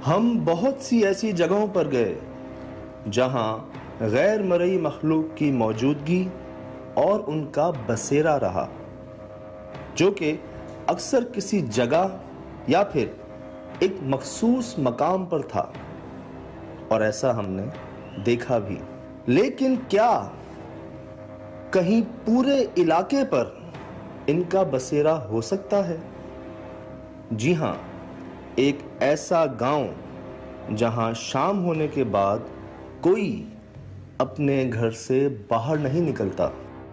हम बहुत सी ऐसी जगहों पर गए जहां गैर मरई मखलूक की मौजूदगी और उनका बसेरा रहा, जो कि अक्सर किसी जगह या फिर एक मखसूस मकाम पर था, और ऐसा हमने देखा भी। लेकिन क्या कहीं पूरे इलाके पर इनका बसेरा हो सकता है? जी हां, एक ऐसा गांव जहां शाम होने के बाद कोई अपने घर से बाहर नहीं निकलता।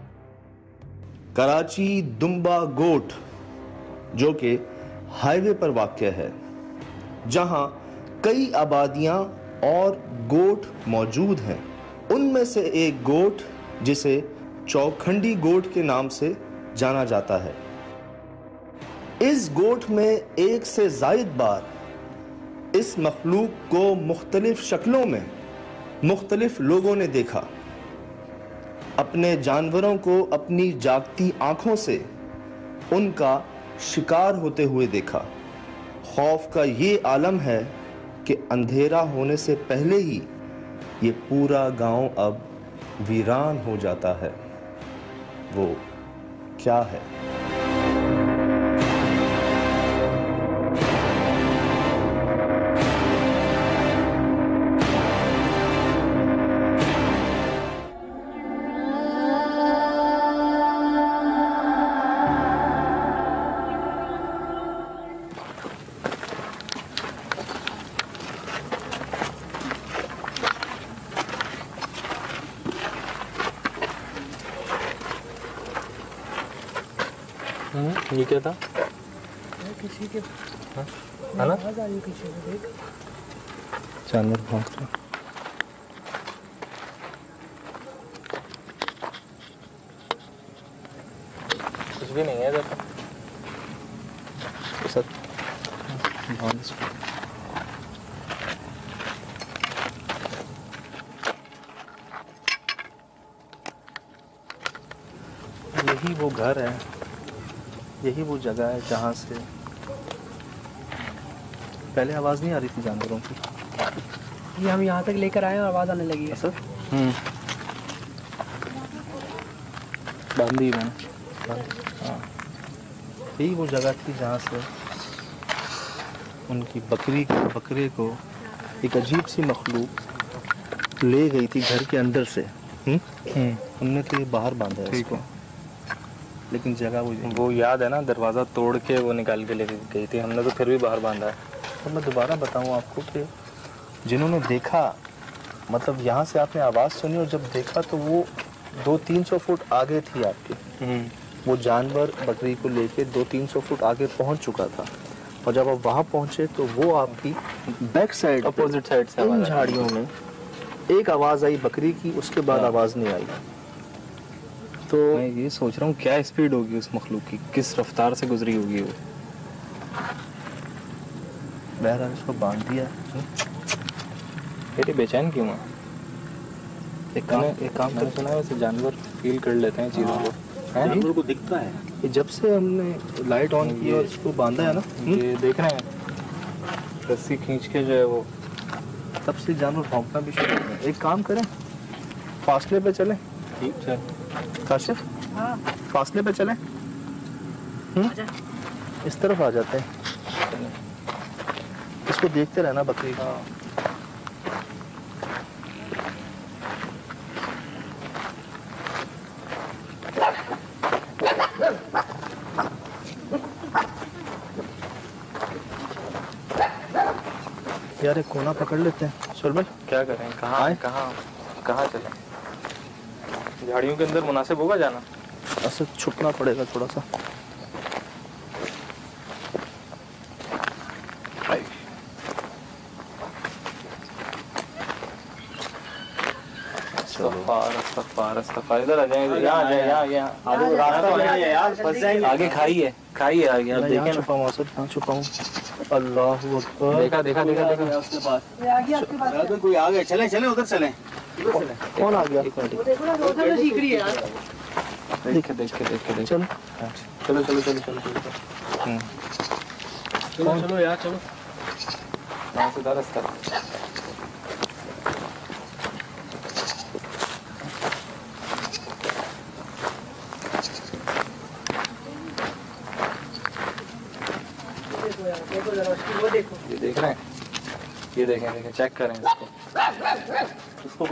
कराची दुम्बा गोट, जो कि हाईवे पर वाक़ है, जहां कई आबादियां और गोट मौजूद हैं। उनमें से एक गोट जिसे चौखंडी गोट के नाम से जाना जाता है। इस गोट में एक से ज़ायद बार इस मखलूक को मुख्तलिफ शक्लों में मुख्तलिफ लोगों ने देखा। अपने जानवरों को अपनी जागती आंखों से उनका शिकार होते हुए देखा। खौफ का ये आलम है कि अंधेरा होने से पहले ही ये पूरा गांव अब वीरान हो जाता है। वो क्या है? ये क्या था? किसी के है ना? जानवर भौंक रहे। कुछ भी नहीं है इधर तो। सर यही वो घर है, यही वो जगह है जहाँ से पहले आवाज़ नहीं आ रही थी जानवरों की। ये हम यहाँ तक लेकर आए और आवाज़ आने लगी है। सर बांधी मैंने। हाँ, यही वो जगह थी जहाँ से उनकी बकरे को एक अजीब सी मखलूक ले गई थी घर के अंदर से। हमने तो ये बाहर बांधा है इसको, लेकिन जगह वो याद है ना, दरवाज़ा तोड़ के वो निकाल के लेके गई थी, हमने तो फिर भी बाहर बांधा है। तो मैं दोबारा बताऊं आपको कि जिन्होंने देखा, मतलब यहाँ से आपने आवाज़ सुनी और जब देखा तो वो 200-300 फुट आगे थी आपकी। वो जानवर बकरी को लेके 200-300 फुट आगे पहुँच चुका था, और जब आप वहाँ पहुँचे तो वो आपकी बैक साइड, अपोजिट साइड से इन झाड़ियों में एक आवाज़ आई बकरी की, उसके बाद आवाज़ नहीं आई। तो मैं ये सोच रहा हूँ क्या स्पीड होगी उस मखलूक की, किस रफ्तार से गुजरी होगी वो। बहरहाल उसको बांध दिया। फिर बेचैन क्यों है? एक काम तो सुना है, वैसे जानवर फील कर लेते हैं चीज़ों को। जानवर को दिखता है कि जब से हमने लाइट ऑन की और इसको बांधा है ना, ये देख रहे हैं रस्सी खींच के जो है वो, तब से जानवर भौंकना भी शुरू हो गया। एक काम करें, फासले पे चलें। ठीक है काशिफ, हाँ। फासले पे चलें। इस तरफ आ जाते हैं, इसको देखते रहना बकरी का। यार एक कोना पकड़ लेते हैं। सुरमल क्या करें, कहाँ चलें? झाड़ियों के अंदर मुनासिब होगा जाना? ऐसे छुपना पड़ेगा थोड़ा सा। इधर आ जाए, यहाँ आगे खाई है आगे, आप देखें ना छुपाऊं। अल्लाह देखा कोई आ गया, चले उधर चले। कौन आ गया? देखो ना, उधर सीख रही है यार। देख चलो चलो यार चलो। वहाँ से था रास्ता। देखो जरा उसकी वो देखो। ये देख रहे हैं, ये देखें, चेक करें इसको।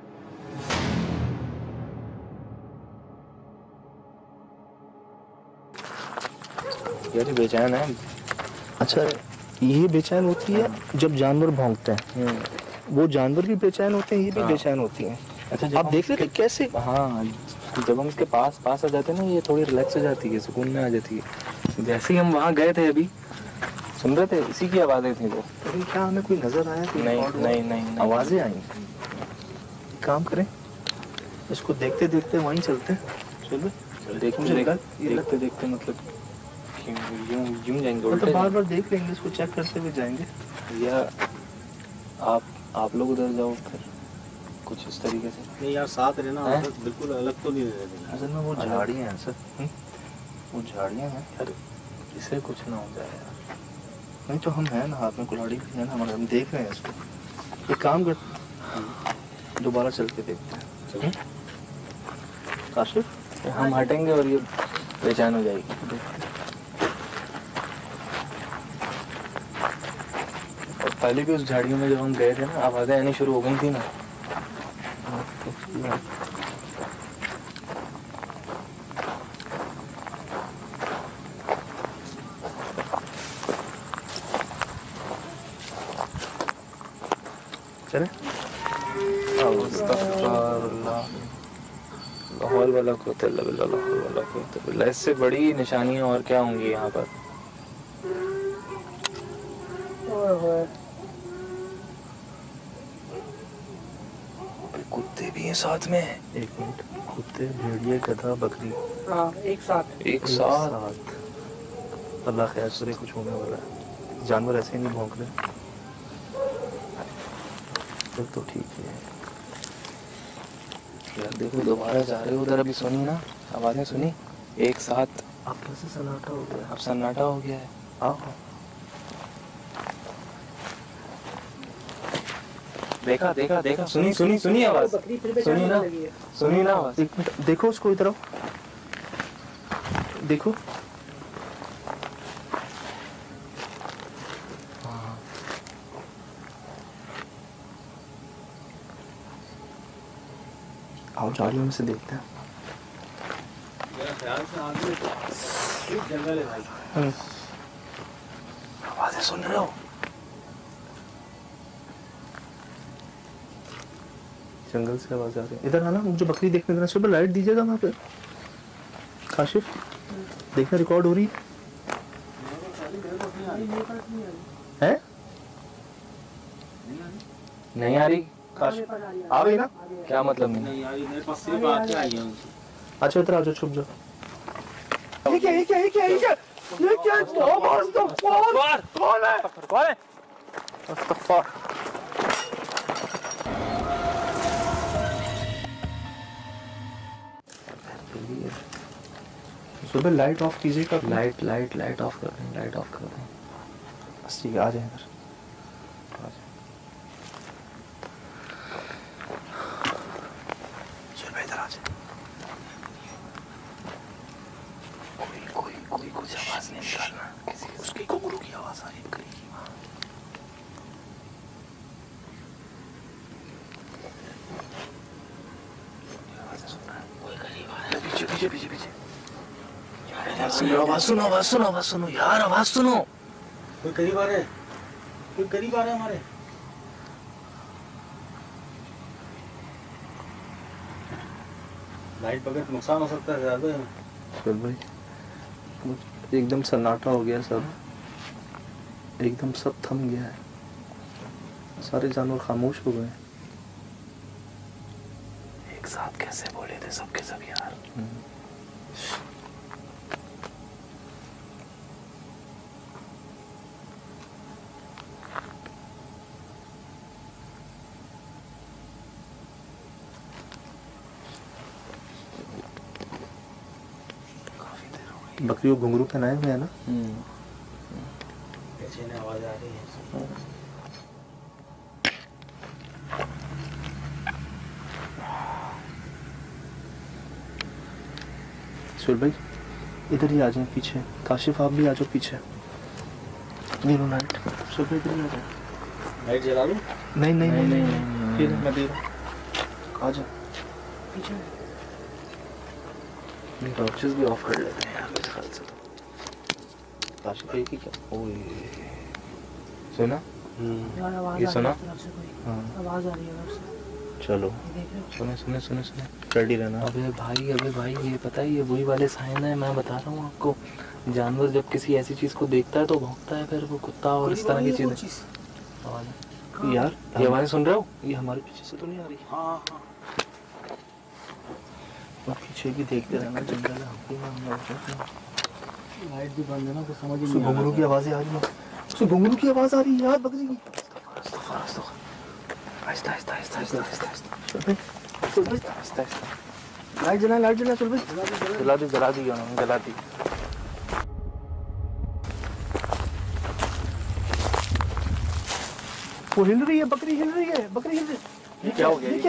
यार ये बेचैन है। अच्छा, ये बेचैन होती है जब जानवर भौंकते हैं। वो जानवर भी बेचैन होते हैं, ये भी बेचैन होती हैं। अच्छा, आप देख रहे थे कैसे? हाँ, जब हम इसके पास आ जाते हैं ना, ये थोड़ी रिलैक्स हो जाती है, सुकून में आ जाती है। जैसे ही हम वहाँ गए थे, अभी सुन रहे थे, इसी की आवाज़ें थी वो। लेकिन क्या हमें कोई नजर आया? नहीं, आवाजें आई। काम करें, इसको देखते देखते वहीं चलते। चलो देखते देखते मतलब यूं जाएंगे, मतलब बार बार देख लेंगे, इसको चेक करते हुए जाएंगे। या आप लोग उधर जाओ फिर कुछ इस तरीके से। नहीं यार, साथ रहना बिल्कुल अलग तो नहीं रहना। असल में वो झाड़ियाँ हैं सर, वो झाड़ियाँ हैं। यार इसे कुछ ना हो जाए यार। नहीं तो हम हैं ना, हाथ में कुल्हाड़ी भी है ना हमारे, हम देख रहे हैं इसको। एक काम कर, दोबारा चल के देखते हैं। काशिफ, हम हटेंगे और ये बेचैन हो जाएगी। और पहले भी उस झाड़ियों में जब हम गए थे ना, आवाज़ें आनी शुरू हो गई थी ना। चले लाहौल वाला इससे बड़ी निशानियां और क्या होंगी यहाँ पर। कुत्ते भी हैं साथ में। एक मिनट, कुत्ते, भेड़िए, गधा, बकरी, हाँ एक साथ। अल्लाह खैर करे, कुछ होने वाला है। जानवर ऐसे ही नहीं भौंक रहे, तो ठीक है यार। देखो दोबारा जा रहे हो उधर, अभी सुनी ना आवाज़ें, सुनी एक साथ। अब कैसे सन्नाटा हो गया? अब सन्नाटा हो गया है। आओ, देखा, सुनी आवाज़, बकरी फिर सुनी बेचारी ना, लगी है। सुनी ना आवाज़। एक मिनट देखो उसको, इधर आओ, देखो। आओ झाड़ियों में से देखते हैं। मेरा ख्याल से आगे एक जंगल है भाई। आवाजें सुन रहे हो? जंगल से आवाज आ रही है। इधर आना, मुझे बकरी देखने देना। सुबह लाइट दीजिएगा वहाँ पे। काशिफ, देखना रिकॉर्ड हो रही है? नहीं आ रही। काशिफ आ गई ना? क्या मतलब नहीं? नहीं यार, मेरे पास सिर्फ आके आई है। अच्छा इधर आ जाओ, छुप जाओ। ये क्या कौन है? अस्तगफुर। सुबह लाइट ऑफ कीजिएगा। लाइट ऑफ कर दें, लाइट ऑफ कर दें। बस ठीक है, आ जाए इधर। सुबह इधर आ जाए। कोई कुछ आवाज नहीं निकालना, किसी उसकी घुंघरू की आवाज आ रही है, बकरी की। पीछे यार, आवाज सुनो यार, आवाज सुनो। कोई करीब आ रहा है, कोई करीब आ रहा है हमारे। लाइट बगैर नुकसान हो सकता है ज्यादा। चल भाई, एकदम सन्नाटा हो गया सब, एकदम सब थम गया है, सारे जानवर खामोश हो गए। एक साथ कैसे बोले थे सबके सब यार। बकरी को घुंघरू पहनाए हुए है ना। पीछे ने आवाज आ रही है। सुर भाई इधर ही आ जाए पीछे, काशिफ आप भी आ जाओ पीछे। नीनू लाइट, सुर भाई इधर ही आ जाओ। लाइट जला दूं? नहीं नहीं नहीं नहीं, नहीं, फिर मैं दे रहा हूँ, आ जा पीछे टॉर्चेस भी ऑफ कर लेते हैं यार मेरे ख्याल से। काशिफ भाई की क्या ओए सुना? यार आवाज ये आ सुना? रही है तरफ से कोई, हाँ आवाज आ रही है उधर से, चलो ये देख रहे हो? सुने सुने सुने सुने। रेडी रहना। अबे भाई ये पता है ये वही वाले साइन है, मैं बता रहा हूँ आपको। जानवर जब किसी ऐसी चीज को देखता है तो भौंकता है, फिर वो कुत्ता और इस तरह की चीजें। यार ये आवाज़ सुन रहे हो? ये हमारे पीछे से तो नहीं आ रही? हाँ हाँ मैं पीछे भी देखते रहना, जंगल है लाइट भी बंद है ना, कुछ समझ ही उससे नहीं आ घुंघरू की रहा। आवाज़ें आ रही हैं, उससे घुंघरू की आवाज़ आ रही है यार बकरी की। आहिस्ता आहिस्ता आहिस्ता आहिस्ता आहिस्ता आहिस्ता। लाइट जला चल भाई। जला दी उन्होंने, जला दी। वो हिल रही है, बकरी हिल रही है, बकरी हिल रही है। ये क्या हो गया? ये क्या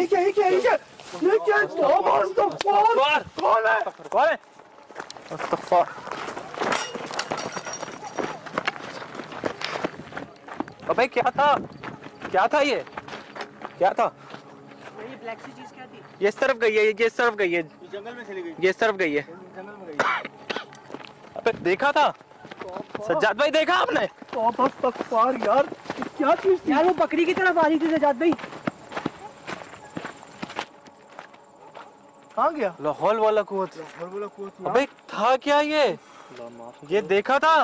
कौन है? कौन है? अस्तगफुर। अबे क्या था ये? क्या था? ये ब्लैक सी चीज क्या थी? ये इस तरफ गई है, ये इस तरफ गई है, जंगल में चली गई, ये इस तरफ गई है। जंगल में गई। अबे देखा था सज्जाद भाई, देखा आपने? यार क्या चीज थी? यार वो बकरी की तरफ आ रही थी सजाद भाई। कहाँ गया? लाहौल वाला कुआं। अबे था क्या ये देखा था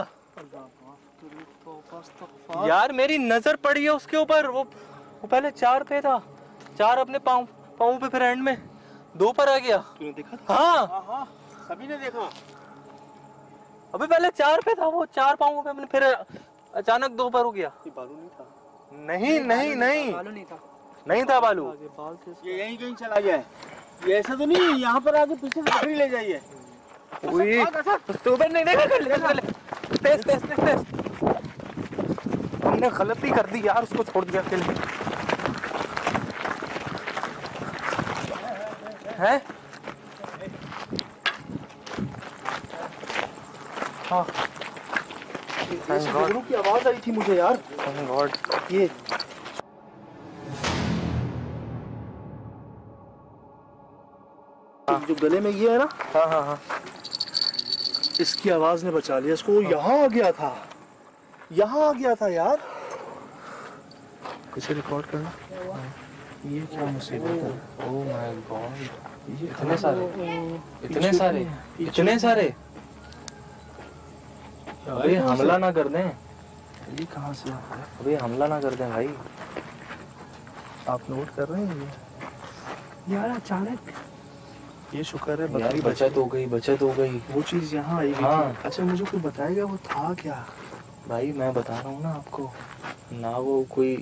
यार, मेरी नजर पड़ी है उसके ऊपर। वो पहले 4 पे था, 4 अपने पाँव पे, फिर एंड में 2 पर आ गया। तूने देखा था? हाँ हाँ सभी ने देखा। अबे पहले 4 पे था वो, 4 पाँव पे, फिर अचानक 2 पर हो गया। ये बालू नहीं था? नहीं मालूम नहीं था। नहीं था बालू। ये यहीं कहीं चला गया है। ये ऐसा तो नहीं यहाँ पर आके पीछे से बकरी ले जाइए। नहीं तेज हमने गलती कर दी यार, उसको छोड़ दिया अकेले। हैं? हाँ घुंघरू की आवाज आई थी मुझे यार। Thank God. ये जो गले में ये है ना, हाँ इसकी आवाज ने बचा लिया इसको। यहाँ आ गया था यार। इसे रिकॉर्ड करना। ये क्या मुसीबत है? ओह माय गॉड, इतने सारे। अबे हमला ना कर दें। ये कहाँ से आता है? अबे हमला ना कर दें भाई। आप नोट कर रहे हैं ये? यार अचानक ये शुक्र है यार बकरी बचत हो गई। वो चीज यहाँ आई हुई हाँ। थी। अच्छा मुझे कोई बताएगा वो था क्या? भाई मैं बता रहा हूँ ना आपको, ना वो कोई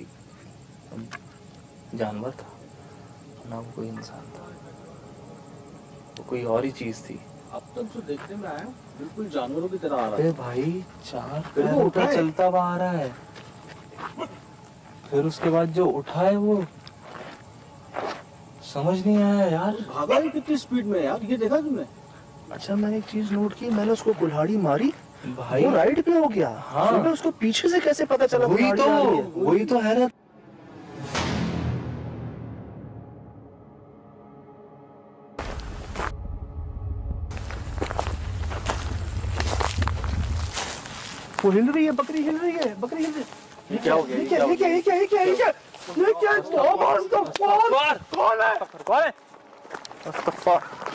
जानवर था, ना वो कोई इंसान था, वो कोई और ही चीज थी। अब तक जो देखने में आया बिल्कुल जानवरों की तरह आ रहा है। अबे भाई 4 पैरों पे चलता हुआ आ रहा है, फिर उसके बाद जो उठा है वो समझ नहीं आया यार। भागा ही कितनी स्पीड में यार, ये देखा तुमने? अच्छा मैंने एक चीज नोट की, मैंने उसको कुल्हाड़ी मारी, भाई वो राइट पे हो गया। हाँ। फिर मैं उसको पीछे से कैसे पता चला? वही तो हैरत। वो हिल रही है, बकरी हिल रही है। ये क्या हो गया? ये क्या कौन है? अस्तगफुर।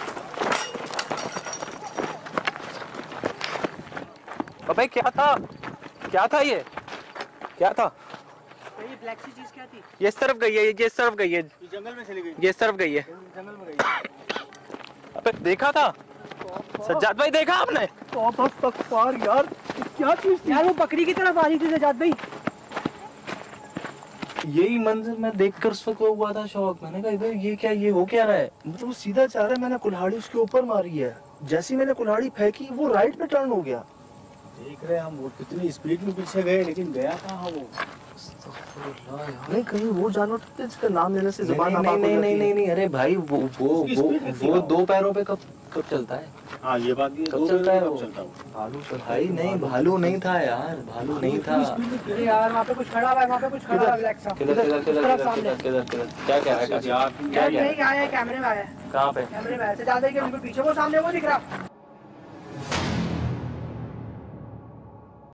अबे क्या था ये? क्या था? ये ब्लैक सी चीज क्या थी? ये इस तरफ गई है, ये इस तरफ गई है, ये जंगल में चली गई, ये इस तरफ गई है। जंगल में गई। अबे देखा था सज्जाद भाई, देखा आपने? यार क्या चीज थी? यार वो बकरी की तरफ आ रही थी सजाद भाई। यही मंजर मैं देखकर उस वक्त हुआ था शौक। मैंने कहा इधर ये हो क्या रहा है? मतलब वो सीधा जा रहा है, मैंने कुल्हाड़ी उसके ऊपर मारी है, जैसी मैंने कुल्हाड़ी फेंकी वो राइट पे टर्न हो गया। देख रहे हम वो कितनी स्पीड में पीछे गए, लेकिन गया कहाँ वो? नहीं कहीं वो जानवर था जिसका नाम लेने से जुबान नहीं, अरे भाई वो 2 पैरों पे कब चलता है? हाँ ये बात भी है, कब 2 चलता है बजे वो? कब चलता है वो? भालू तो भाई नहीं, भालू नहीं था यार, भालू नहीं था। अरे यार वहाँ पे कुछ खड़ा हुआ है, वहाँ पे कुछ खड़ा हुआ है ब्लैक सा। किधर किधर उस किधर तरफ किधर सामने। किधर किधर किधर क्या क्या है, क्या यार क्या नहीं है, आया है, कैमरे में आया है। कहाँ पे? कैमरे में ऐसे ज्यादा ही बिल्कुल पीछे वो सामने वो दिख रहा।